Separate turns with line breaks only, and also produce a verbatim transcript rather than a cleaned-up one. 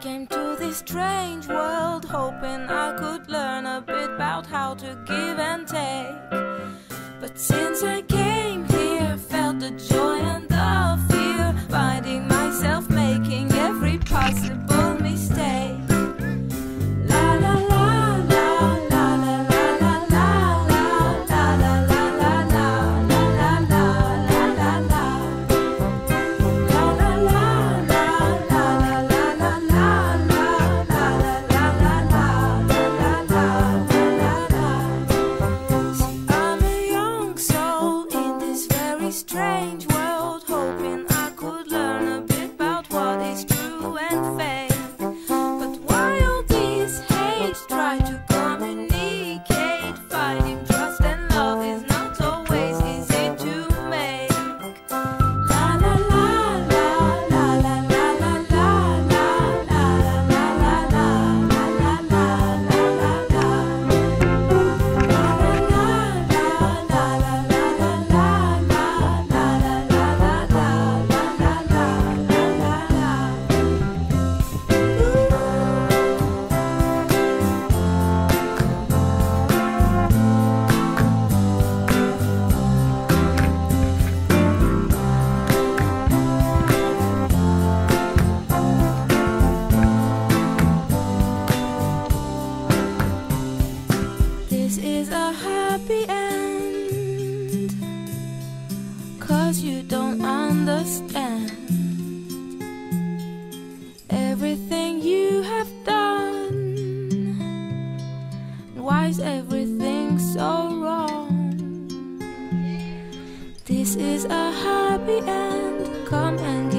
came to this strange world hoping I could learn a bit about how to give and take. But since I came here, felt the joy and the fear, finding myself making every possible mistake. La la la la la la la la la la la la la la la la la. Strange world, hoping I could learn a bit about what is true and fake. But while these hates try to communicate, finding trust and love is not always easy to make. La la la la la la la la la la la la la la la la This is a happy end, 'cause you don't understand everything you have done. Why is everything so wrong? This is a happy end, come and